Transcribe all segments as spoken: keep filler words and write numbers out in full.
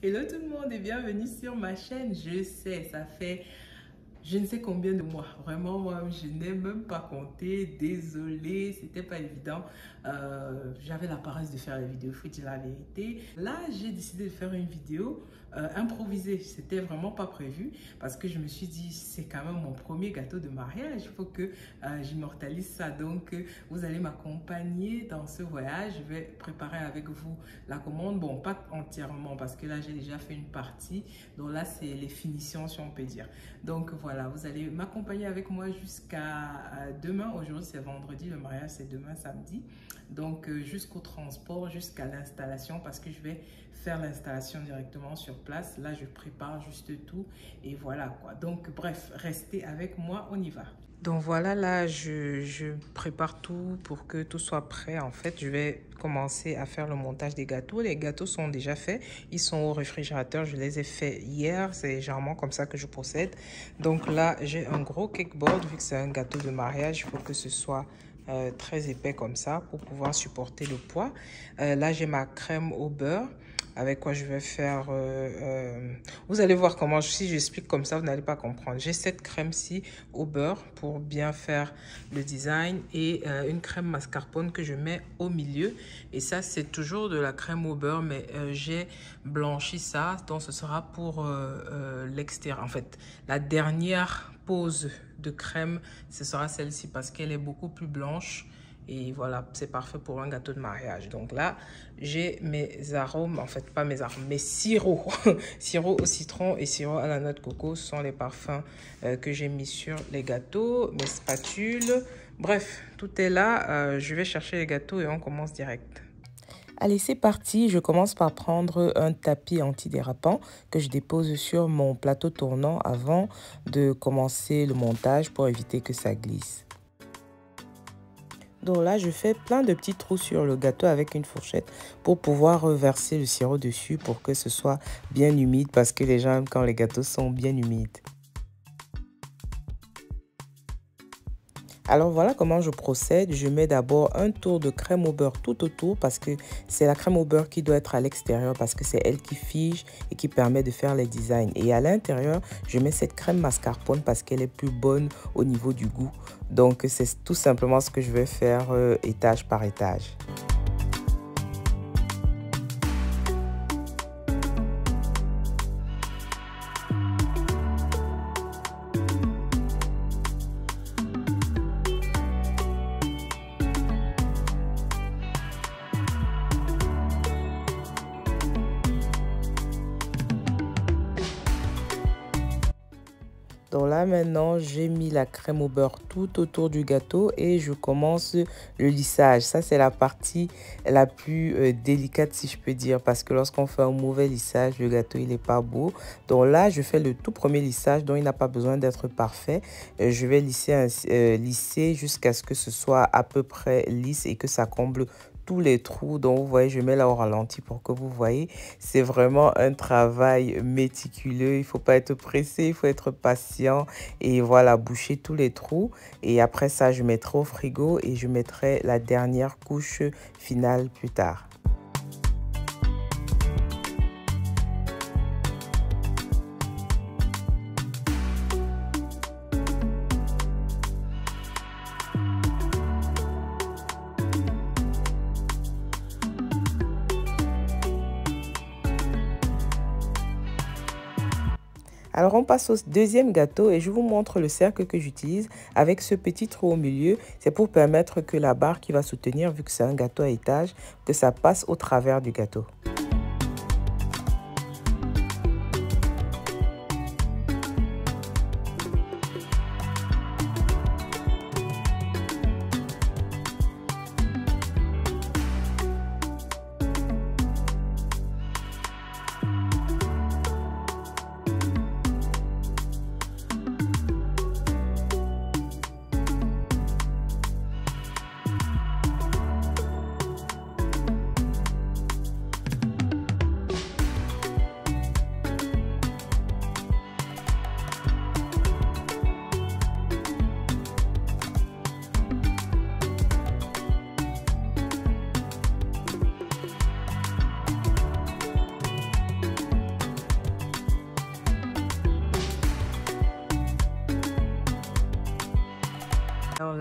Hello tout le monde et bienvenue sur ma chaîne. Je sais, ça fait je ne sais combien de mois. Vraiment, moi, je n'ai même pas compté. Désolée, c'était pas évident. Euh, J'avais la paresse de faire la vidéo, il faut dire la vérité. Là, j'ai décidé de faire une vidéo euh, improvisée. C'était vraiment pas prévu parce que je me suis dit, c'est quand même mon premier gâteau de mariage. Il faut que euh, j'immortalise ça. Donc, euh, vous allez m'accompagner dans ce voyage. Je vais préparer avec vous la commande. Bon, pas entièrement parce que là, j'ai déjà fait une partie. Donc là, c'est les finitions, si on peut dire. Donc, voilà. Voilà, vous allez m'accompagner avec moi jusqu'à demain. Aujourd'hui, c'est vendredi, le mariage, c'est demain, samedi. Donc, euh, jusqu'au transport, jusqu'à l'installation, parce que je vais faire l'installation directement sur place. Là, je prépare juste tout et voilà quoi. Donc, bref, restez avec moi, on y va. Donc voilà, là, je, je prépare tout pour que tout soit prêt. En fait, je vais commencer à faire le montage des gâteaux. Les gâteaux sont déjà faits. Ils sont au réfrigérateur. Je les ai faits hier. C'est généralement comme ça que je procède. Donc là, j'ai un gros cakeboard. Vu que c'est un gâteau de mariage, il faut que ce soit euh, très épais comme ça pour pouvoir supporter le poids. Euh, là, j'ai ma crème au beurre, avec quoi je vais faire... Euh, euh, vous allez voir comment, si j'explique comme ça, vous n'allez pas comprendre. J'ai cette crème-ci au beurre pour bien faire le design et euh, une crème mascarpone que je mets au milieu. Et ça, c'est toujours de la crème au beurre, mais euh, j'ai blanchi ça. Donc, ce sera pour euh, euh, l'extérieur. En fait, la dernière pose de crème, ce sera celle-ci parce qu'elle est beaucoup plus blanche. Et voilà, c'est parfait pour un gâteau de mariage. Donc là, j'ai mes arômes, en fait, pas mes arômes, mes sirops. Sirop au citron et sirop à la noix de coco. Ce sont les parfums euh, que j'ai mis sur les gâteaux. Mes spatules. Bref, tout est là. Euh, je vais chercher les gâteaux et on commence direct. Allez, c'est parti. Je commence par prendre un tapis antidérapant que je dépose sur mon plateau tournant avant de commencer le montage pour éviter que ça glisse. Donc là, je fais plein de petits trous sur le gâteau avec une fourchette pour pouvoir verser le sirop dessus pour que ce soit bien humide parce que les gens aiment quand les gâteaux sont bien humides. Alors voilà comment je procède. Je mets d'abord un tour de crème au beurre tout autour parce que c'est la crème au beurre qui doit être à l'extérieur parce que c'est elle qui fige et qui permet de faire les designs. Et à l'intérieur, je mets cette crème mascarpone parce qu'elle est plus bonne au niveau du goût. Donc c'est tout simplement ce que je vais faire euh, étage par étage. Donc là maintenant, j'ai mis la crème au beurre tout autour du gâteau et je commence le lissage. Ça, c'est la partie la plus euh, délicate si je peux dire parce que lorsqu'on fait un mauvais lissage, le gâteau il n'est pas beau. Donc là, je fais le tout premier lissage dont il n'a pas besoin d'être parfait. Euh, je vais lisser, euh, lisser jusqu'à ce que ce soit à peu près lisse et que ça comble tous les trous. Donc vous voyez, je mets là au ralenti pour que vous voyez, c'est vraiment un travail méticuleux. Il faut pas être pressé, il faut être patient et voilà, boucher tous les trous. Et après ça, je mettrai au frigo et je mettrai la dernière couche finale plus tard. Alors on passe au deuxième gâteau et je vous montre le cercle que j'utilise avec ce petit trou au milieu. C'est pour permettre que la barre qui va soutenir, vu que c'est un gâteau à étage, que ça passe au travers du gâteau.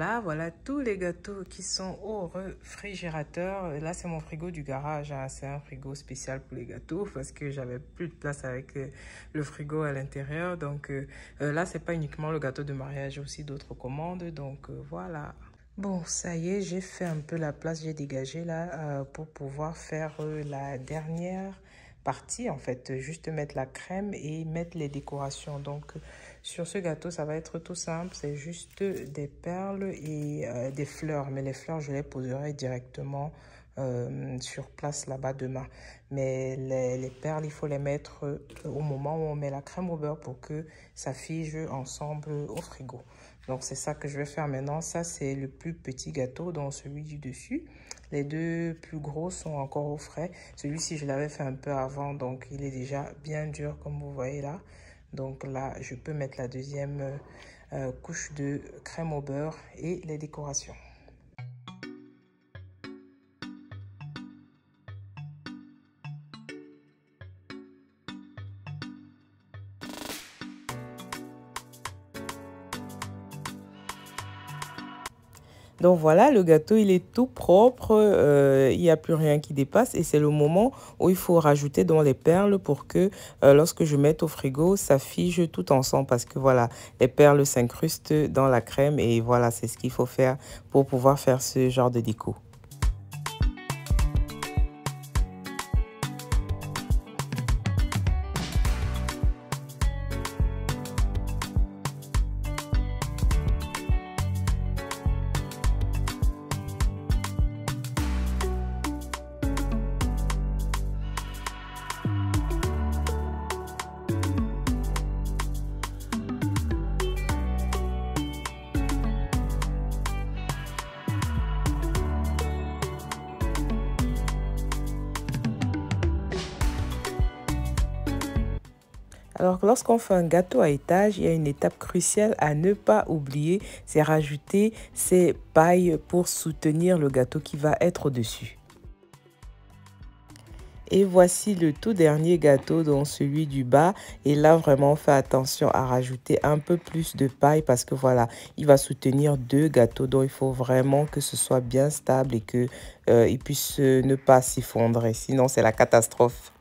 Voilà, voilà tous les gâteaux qui sont au réfrigérateur. Là, c'est mon frigo du garage. Hein. C'est un frigo spécial pour les gâteaux parce que j'avais plus de place avec euh, le frigo à l'intérieur. Donc euh, euh, là, c'est pas uniquement le gâteau de mariage, j'ai aussi d'autres commandes. Donc euh, voilà. Bon, ça y est, j'ai fait un peu la place, j'ai dégagé là euh, pour pouvoir faire euh, la dernière partie. En fait, juste mettre la crème et mettre les décorations. Donc, sur ce gâteau, ça va être tout simple. C'est juste des perles et euh, des fleurs. Mais les fleurs, je les poserai directement euh, sur place là-bas demain. Mais les, les perles, il faut les mettre euh, au moment où on met la crème au beurre pour que ça fige ensemble au frigo. Donc, c'est ça que je vais faire maintenant. Ça, c'est le plus petit gâteau, donc celui du dessus. Les deux plus gros sont encore au frais. Celui-ci, je l'avais fait un peu avant, donc il est déjà bien dur, comme vous voyez là. Donc là, je peux mettre la deuxième euh, couche de crème au beurre et les décorations. Donc voilà, le gâteau, il est tout propre, euh, il n'y a plus rien qui dépasse et c'est le moment où il faut rajouter dans les perles pour que euh, lorsque je mette au frigo, ça fige tout ensemble parce que voilà, les perles s'incrustent dans la crème et voilà, c'est ce qu'il faut faire pour pouvoir faire ce genre de déco. Alors, lorsqu'on fait un gâteau à étage, il y a une étape cruciale à ne pas oublier, c'est rajouter ces pailles pour soutenir le gâteau qui va être au-dessus. Et voici le tout dernier gâteau, donc celui du bas. Et là, vraiment, on fait attention à rajouter un peu plus de paille parce que voilà, il va soutenir deux gâteaux. Donc, il faut vraiment que ce soit bien stable et qu'il euh, puisse ne pas s'effondrer. Sinon, c'est la catastrophe.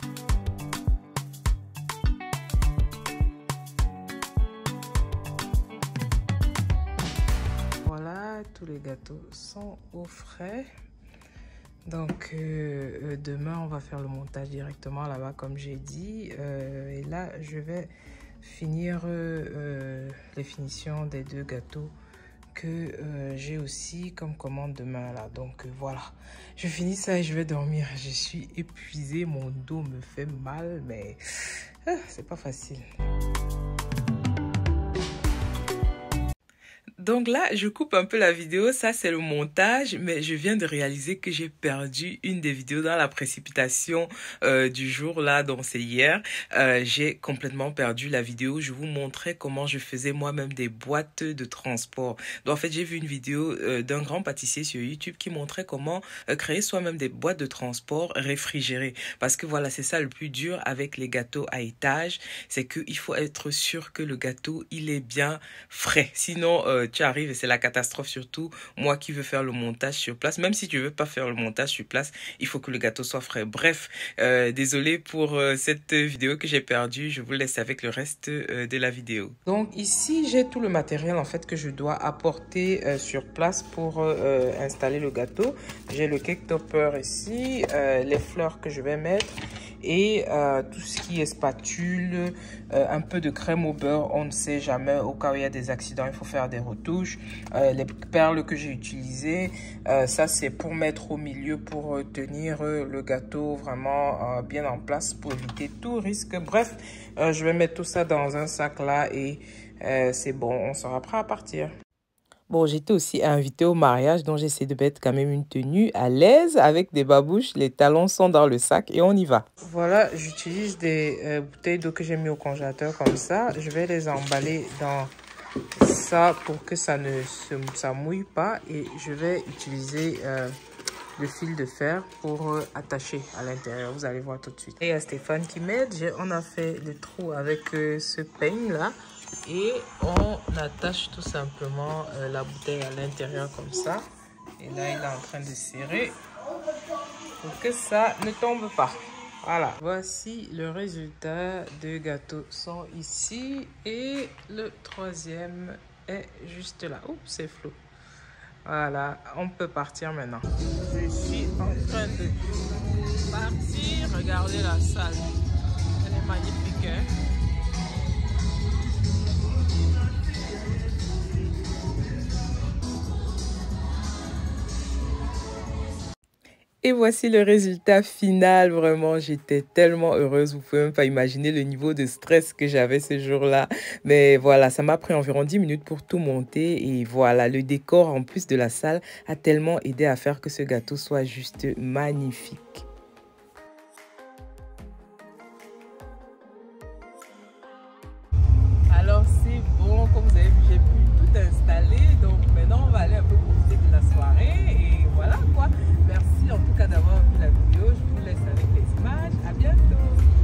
Tous les gâteaux sont au frais. Donc euh, demain on va faire le montage directement là-bas comme j'ai dit euh, et là je vais finir euh, les finitions des deux gâteaux que euh, j'ai aussi comme commande demain là. Donc euh, voilà, je finis ça et je vais dormir. Je suis épuisée, mon dos me fait mal mais euh, c'est pas facile. Donc là, je coupe un peu la vidéo, ça c'est le montage, mais je viens de réaliser que j'ai perdu une des vidéos dans la précipitation euh, du jour là, donc c'est hier. Euh, j'ai complètement perdu la vidéo, je vous montrais comment je faisais moi-même des boîtes de transport. Donc en fait, j'ai vu une vidéo euh, d'un grand pâtissier sur YouTube qui montrait comment euh, créer soi-même des boîtes de transport réfrigérées. Parce que voilà, c'est ça le plus dur avec les gâteaux à étage, c'est qu'il faut être sûr que le gâteau, il est bien frais. Sinon, euh, tu arrives et c'est la catastrophe, surtout moi qui veux faire le montage sur place. Même si tu veux pas faire le montage sur place, il faut que le gâteau soit frais. Bref, euh, désolé pour euh, cette vidéo que j'ai perdue. Je vous laisse avec le reste euh, de la vidéo. Donc ici, j'ai tout le matériel en fait que je dois apporter euh, sur place pour euh, installer le gâteau. J'ai le cake topper ici, euh, les fleurs que je vais mettre et euh, tout ce qui est spatule, euh, un peu de crème au beurre, on ne sait jamais, au cas où il y a des accidents, il faut faire des retouches. Euh, les perles que j'ai utilisées, euh, ça c'est pour mettre au milieu, pour euh, tenir euh, le gâteau vraiment euh, bien en place, pour éviter tout risque. Bref, euh, je vais mettre tout ça dans un sac là et euh, c'est bon, on sera prêt à partir. Bon, j'étais aussi invitée au mariage, donc j'essaie de mettre quand même une tenue à l'aise avec des babouches. Les talons sont dans le sac et on y va. Voilà, j'utilise des euh, bouteilles d'eau que j'ai mis au congélateur comme ça. Je vais les emballer dans ça pour que ça ne se ça mouille pas. Et je vais utiliser euh, le fil de fer pour euh, attacher à l'intérieur. Vous allez voir tout de suite. Et il y a Stéphane qui m'aide. On a fait le trou avec euh, ce peigne là. Et on attache tout simplement euh, la bouteille à l'intérieur comme ça. Et là, il est en train de serrer pour que ça ne tombe pas. Voilà. Voici le résultat. Deux gâteaux sont ici. Et le troisième est juste là. Oups, c'est flou. Voilà, on peut partir maintenant. Je suis en train de partir. Regardez la salle. Elle est magnifique, hein? Et voici le résultat final. Vraiment, j'étais tellement heureuse. Vous pouvez même pas imaginer le niveau de stress que j'avais ce jour-là. Mais voilà, ça m'a pris environ dix minutes pour tout monter. Et voilà, le décor en plus de la salle a tellement aidé à faire que ce gâteau soit juste magnifique. Alors c'est bon, comme vous avez vu, j'ai pu tout installer. Donc maintenant, on va aller un peu profiter de la soirée. Et voilà quoi. Merci en tout cas d'avoir vu la vidéo. Je vous laisse avec les images. À bientôt.